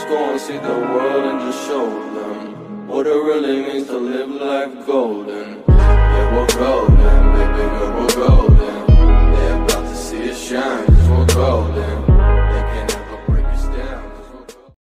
go and see the world and just show them what it really means to live life golden. Yeah, we're golden, baby girl, we're golden. They're about to see us shine, 'cause we're golden.